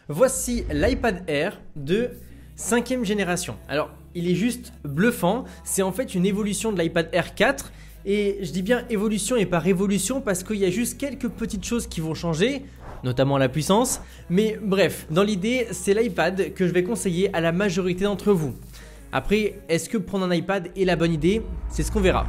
Voici l'iPad Air de 5e génération. Alors, il est juste bluffant. C'est en fait une évolution de l'iPad Air 4. Et je dis bien évolution et pas révolution parce qu'il y a juste quelques petites choses qui vont changer, notamment la puissance. Mais bref, dans l'idée, c'est l'iPad que je vais conseiller à la majorité d'entre vous. Après, est-ce que prendre un iPad est la bonne idée? C'est ce qu'on verra.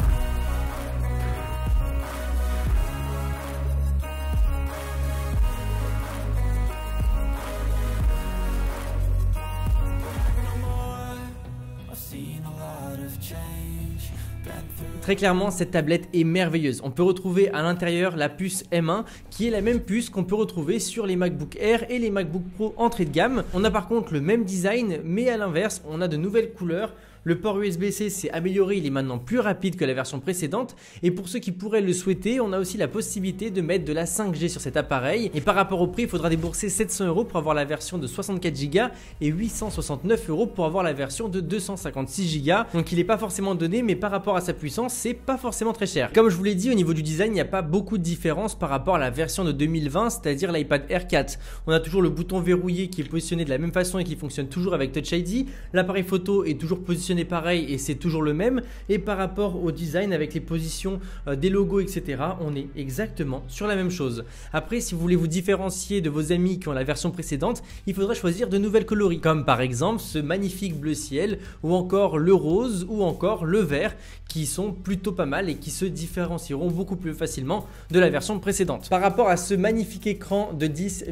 Très clairement, cette tablette est merveilleuse. On peut retrouver à l'intérieur la puce M1 qui est la même puce qu'on peut retrouver sur les MacBook Air et les MacBook Pro entrée de gamme. On a par contre le même design mais à l'inverse, on a de nouvelles couleurs. Le port USB-C s'est amélioré, il est maintenant plus rapide que la version précédente et pour ceux qui pourraient le souhaiter, on a aussi la possibilité de mettre de la 5G sur cet appareil et par rapport au prix, il faudra débourser 700 € pour avoir la version de 64 Go et 869 € pour avoir la version de 256 Go. Donc il n'est pas forcément donné mais par rapport à sa puissance, c'est pas forcément très cher. Comme je vous l'ai dit, au niveau du design, il n'y a pas beaucoup de différence par rapport à la version de 2020, c'est-à-dire l'iPad Air 4. On a toujours le bouton verrouillé qui est positionné de la même façon et qui fonctionne toujours avec Touch ID. L'appareil photo est toujours positionné pareil et c'est toujours le même. Et par rapport au design avec les positions des logos etc, on est exactement sur la même chose. Après, si vous voulez vous différencier de vos amis qui ont la version précédente, il faudra choisir de nouvelles coloris comme par exemple ce magnifique bleu ciel ou encore le rose ou encore le vert qui sont plutôt pas mal et qui se différencieront beaucoup plus facilement de la version précédente. Par rapport à ce magnifique écran de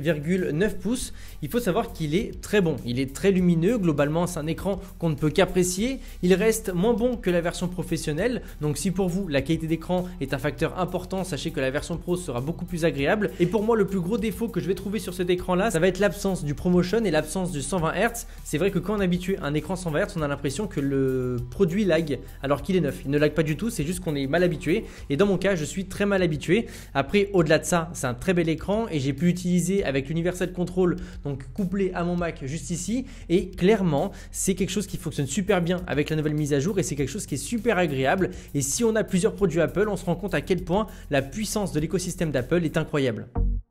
10,9 pouces, il faut savoir qu'il est très bon, il est très lumineux, globalement c'est un écran qu'on ne peut qu'apprécier. Il reste moins bon que la version professionnelle, donc si pour vous la qualité d'écran est un facteur important, sachez que la version pro sera beaucoup plus agréable. Et pour moi le plus gros défaut que je vais trouver sur cet écran là, ça va être l'absence du ProMotion et l'absence du 120 Hz. C'est vrai que quand on est habitué à un écran 120 Hz, on a l'impression que le produit lag alors qu'il est neuf. Il ne lag pas du tout, c'est juste qu'on est mal habitué et dans mon cas je suis très mal habitué. Après au-delà de ça, c'est un très bel écran et j'ai pu utiliser avec l'Universal Control, donc couplé à mon Mac juste ici, et clairement c'est quelque chose qui fonctionne super bien avec la nouvelle mise à jour et c'est quelque chose qui est super agréable. Et si on a plusieurs produits Apple, on se rend compte à quel point la puissance de l'écosystème d'Apple est incroyable.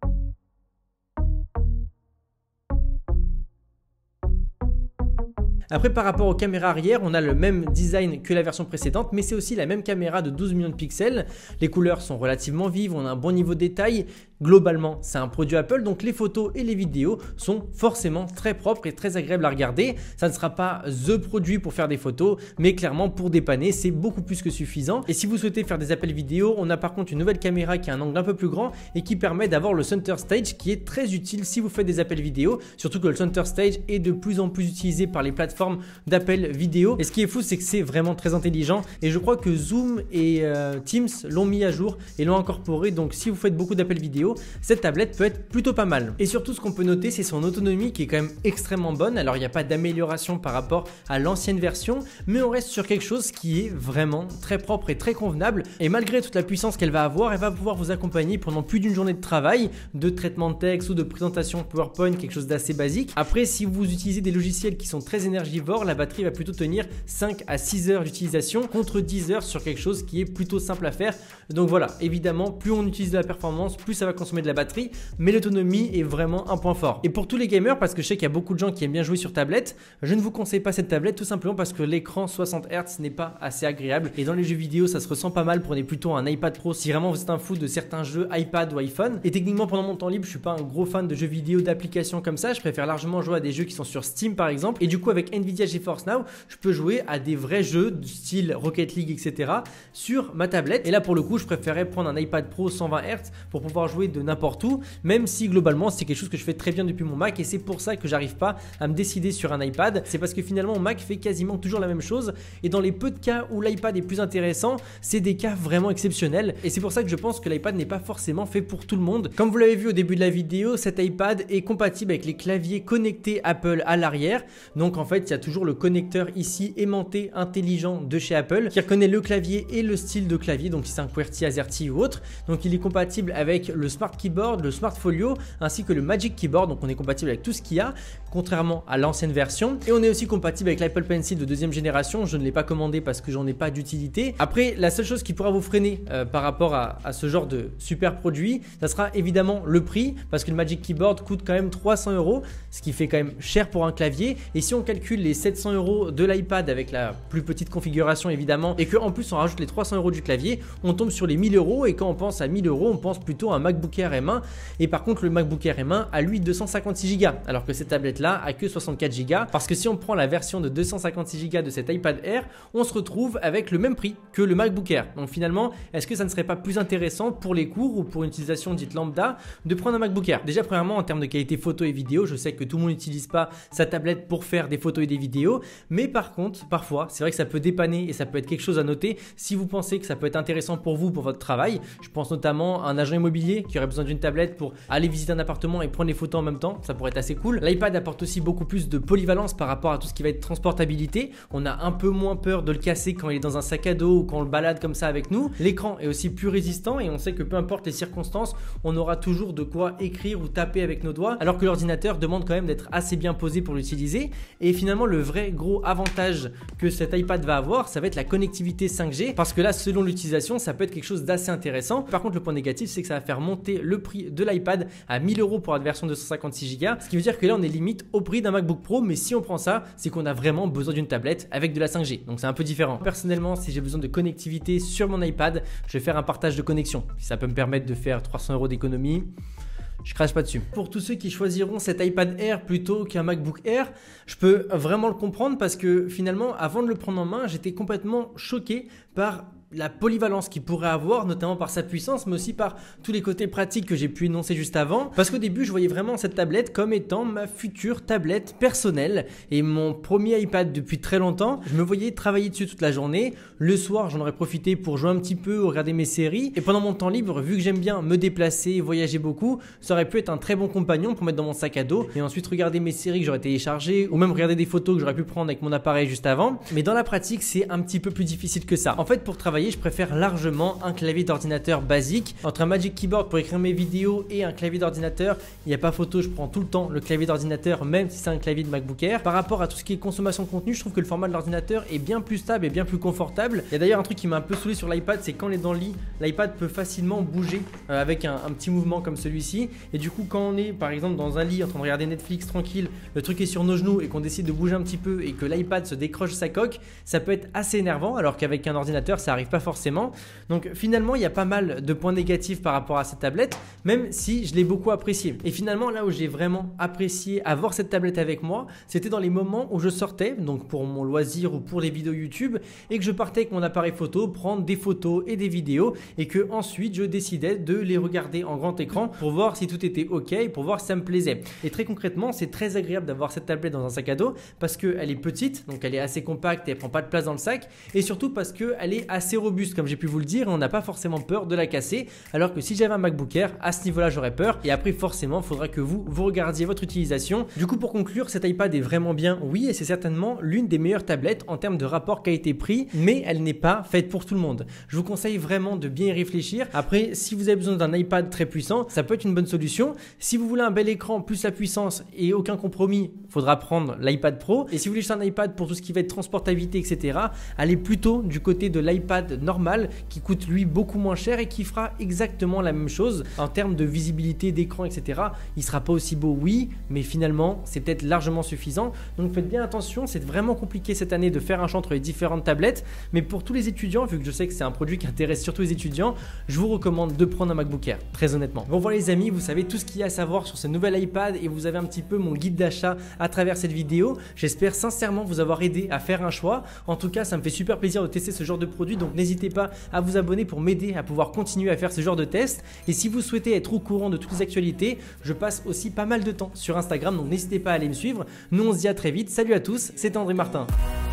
Après, par rapport aux caméras arrière, on a le même design que la version précédente, mais c'est aussi la même caméra de 12 millions de pixels. Les couleurs sont relativement vives, on a un bon niveau de détail. Globalement, c'est un produit Apple, donc les photos et les vidéos sont forcément très propres et très agréables à regarder. Ça ne sera pas THE produit pour faire des photos, mais clairement pour dépanner, c'est beaucoup plus que suffisant. Et si vous souhaitez faire des appels vidéo, on a par contre une nouvelle caméra qui a un angle un peu plus grand et qui permet d'avoir le Center Stage qui est très utile si vous faites des appels vidéo, surtout que le Center Stage est de plus en plus utilisé par les plateformes d'appels vidéo. Et ce qui est fou, c'est que c'est vraiment très intelligent et je crois que Zoom et Teams l'ont mis à jour et l'ont incorporé. Donc si vous faites beaucoup d'appels vidéo, cette tablette peut être plutôt pas mal. Et surtout, ce qu'on peut noter, c'est son autonomie qui est quand même extrêmement bonne. Alors il n'y a pas d'amélioration par rapport à l'ancienne version, mais on reste sur quelque chose qui est vraiment très propre et très convenable. Et malgré toute la puissance qu'elle va avoir, elle va pouvoir vous accompagner pendant plus d'une journée de travail, de traitement de texte ou de présentation PowerPoint, quelque chose d'assez basique. Après, si vous utilisez des logiciels qui sont très énergivores, la batterie va plutôt tenir 5 à 6 heures d'utilisation contre 10 heures sur quelque chose qui est plutôt simple à faire. Donc voilà, évidemment, plus on utilise de la performance, plus ça va consommer de la batterie, mais l'autonomie est vraiment un point fort. Et pour tous les gamers, parce que je sais qu'il y a beaucoup de gens qui aiment bien jouer sur tablette, je ne vous conseille pas cette tablette tout simplement parce que l'écran 60 Hz n'est pas assez agréable et dans les jeux vidéo ça se ressent pas mal. Prenez plutôt un iPad Pro si vraiment vous êtes un fou de certains jeux iPad ou iPhone. Et techniquement, pendant mon temps libre, je suis pas un gros fan de jeux vidéo, d'applications comme ça. Je préfère largement jouer à des jeux qui sont sur Steam par exemple, et du coup avec Nvidia GeForce Now, je peux jouer à des vrais jeux du style Rocket League etc sur ma tablette. Et là pour le coup, je préférais prendre un iPad Pro 120 Hz pour pouvoir jouer de n'importe où, même si globalement c'est quelque chose que je fais très bien depuis mon Mac et c'est pour ça que j'arrive pas à me décider sur un iPad. C'est parce que finalement mon Mac fait quasiment toujours la même chose et dans les peu de cas où l'iPad est plus intéressant, c'est des cas vraiment exceptionnels et c'est pour ça que je pense que l'iPad n'est pas forcément fait pour tout le monde. Comme vous l'avez vu au début de la vidéo, cet iPad est compatible avec les claviers connectés Apple à l'arrière. Donc en fait, il y a toujours le connecteur ici aimanté intelligent de chez Apple qui reconnaît le clavier et le style de clavier, donc si c'est un QWERTY, AZERTY ou autre. Donc il est compatible avec le Smart Keyboard, le Smart Folio ainsi que le Magic Keyboard. Donc on est compatible avec tout ce qu'il y a, contrairement à l'ancienne version. Et on est aussi compatible avec l'Apple Pencil de deuxième génération. Je ne l'ai pas commandé parce que j'en ai pas d'utilité. Après, la seule chose qui pourra vous freiner par rapport à ce genre de super produit, ça sera évidemment le prix, parce que le Magic Keyboard coûte quand même 300 €, ce qui fait quand même cher pour un clavier. Et si on calcule les 700 € de l'iPad avec la plus petite configuration évidemment, et qu'en plus on rajoute les 300 € du clavier, on tombe sur les 1000 €. Et quand on pense à 1000 €, on pense plutôt à un MacBook Air M1. Et par contre, le MacBook Air M1 a lui 256 Go, alors que cette tablette-là a que 64 Go. Parce que si on prend la version de 256 Go de cet iPad Air, on se retrouve avec le même prix que le MacBook Air. Donc finalement, est-ce que ça ne serait pas plus intéressant pour les cours ou pour une utilisation dite lambda de prendre un MacBook Air? Déjà, premièrement, en termes de qualité photo et vidéo, je sais que tout le monde n'utilise pas sa tablette pour faire des photos et des vidéos, mais par contre, parfois, c'est vrai que ça peut dépanner et ça peut être quelque chose à noter si vous pensez que ça peut être intéressant pour vous, pour votre travail. Je pense notamment à un agent immobilier qui aurait besoin d'une tablette pour aller visiter un appartement et prendre les photos en même temps. Ça pourrait être assez cool. L'iPad apporte aussi beaucoup plus de polyvalence par rapport à tout ce qui va être transportabilité. On a un peu moins peur de le casser quand il est dans un sac à dos ou quand on le balade comme ça avec nous. L'écran est aussi plus résistant et on sait que peu importe les circonstances, on aura toujours de quoi écrire ou taper avec nos doigts, alors que l'ordinateur demande quand même d'être assez bien posé pour l'utiliser. Et finalement, le vrai gros avantage que cet iPad va avoir, ça va être la connectivité 5G, parce que là, selon l'utilisation, ça peut être quelque chose d'assez intéressant. Par contre, le point négatif, c'est que ça va faire monter le prix de l'iPad à 1000 € pour la version de 256 Go, ce qui veut dire que là, on est limite au prix d'un MacBook Pro, mais si on prend ça, c'est qu'on a vraiment besoin d'une tablette avec de la 5G, donc c'est un peu différent. Personnellement, si j'ai besoin de connectivité sur mon iPad, je vais faire un partage de connexion. Si ça peut me permettre de faire 300 € d'économie, je crache pas dessus. Pour tous ceux qui choisiront cet iPad Air plutôt qu'un MacBook Air, je peux vraiment le comprendre, parce que finalement, avant de le prendre en main, j'étais complètement choqué par la polyvalence qu'il pourrait avoir, notamment par sa puissance, mais aussi par tous les côtés pratiques que j'ai pu énoncer juste avant. Parce qu'au début, je voyais vraiment cette tablette comme étant ma future tablette personnelle et mon premier iPad depuis très longtemps. Je me voyais travailler dessus toute la journée. Le soir, j'en aurais profité pour jouer un petit peu, regarder mes séries. Et pendant mon temps libre, vu que j'aime bien me déplacer, voyager beaucoup, ça aurait pu être un très bon compagnon pour mettre dans mon sac à dos et ensuite regarder mes séries que j'aurais téléchargées ou même regarder des photos que j'aurais pu prendre avec mon appareil juste avant. Mais dans la pratique, c'est un petit peu plus difficile que ça. En fait, pour travailler, je préfère largement un clavier d'ordinateur basique. Entre un Magic Keyboard pour écrire mes vidéos et un clavier d'ordinateur, il n'y a pas photo, je prends tout le temps le clavier d'ordinateur, même si c'est un clavier de MacBook Air. Par rapport à tout ce qui est consommation de contenu, je trouve que le format de l'ordinateur est bien plus stable et bien plus confortable. Il y a d'ailleurs un truc qui m'a un peu saoulé sur l'iPad, c'est quand on est dans le lit, l'iPad peut facilement bouger avec un petit mouvement comme celui-ci. Et du coup, quand on est par exemple dans un lit en train de regarder Netflix tranquille, le truc est sur nos genoux et qu'on décide de bouger un petit peu et que l'iPad se décroche sa coque, ça peut être assez énervant, alors qu'avec un ordinateur, ça arrive pas forcément. Donc finalement, il y a pas mal de points négatifs par rapport à cette tablette, même si je l'ai beaucoup appréciée. Et finalement, là où j'ai vraiment apprécié avoir cette tablette avec moi, c'était dans les moments où je sortais, donc pour mon loisir ou pour les vidéos YouTube, et que je partais avec mon appareil photo, prendre des photos et des vidéos, et que ensuite je décidais de les regarder en grand écran pour voir si tout était ok, pour voir si ça me plaisait. Et très concrètement, c'est très agréable d'avoir cette tablette dans un sac à dos, parce qu'elle est petite, donc elle est assez compacte et elle prend pas de place dans le sac, et surtout parce qu'elle est assez robuste, comme j'ai pu vous le dire, et on n'a pas forcément peur de la casser, alors que si j'avais un MacBook Air, à ce niveau là j'aurais peur. Et après forcément il faudra que vous regardiez votre utilisation. Du coup, pour conclure, cet iPad est vraiment bien, oui, et c'est certainement l'une des meilleures tablettes en termes de rapport qualité-prix, mais elle n'est pas faite pour tout le monde. Je vous conseille vraiment de bien y réfléchir. Après, si vous avez besoin d'un iPad très puissant, ça peut être une bonne solution. Si vous voulez un bel écran plus la puissance et aucun compromis, il faudra prendre l'iPad Pro. Et si vous voulez juste un iPad pour tout ce qui va être transportabilité, etc., allez plutôt du côté de l'iPad normal, qui coûte lui beaucoup moins cher et qui fera exactement la même chose en termes de visibilité d'écran, etc. Il sera pas aussi beau, oui, mais finalement c'est peut-être largement suffisant. Donc faites bien attention, c'est vraiment compliqué cette année de faire un choix entre les différentes tablettes, mais pour tous les étudiants, vu que je sais que c'est un produit qui intéresse surtout les étudiants, je vous recommande de prendre un MacBook Air, très honnêtement. Bon voilà les amis, vous savez tout ce qu'il y a à savoir sur ce nouvel iPad et vous avez un petit peu mon guide d'achat à travers cette vidéo. J'espère sincèrement vous avoir aidé à faire un choix. En tout cas, ça me fait super plaisir de tester ce genre de produit, donc n'hésitez pas à vous abonner pour m'aider à pouvoir continuer à faire ce genre de tests. Et si vous souhaitez être au courant de toutes les actualités, je passe aussi pas mal de temps sur Instagram, donc n'hésitez pas à aller me suivre. Nous on se dit à très vite, salut à tous, c'était André Martin.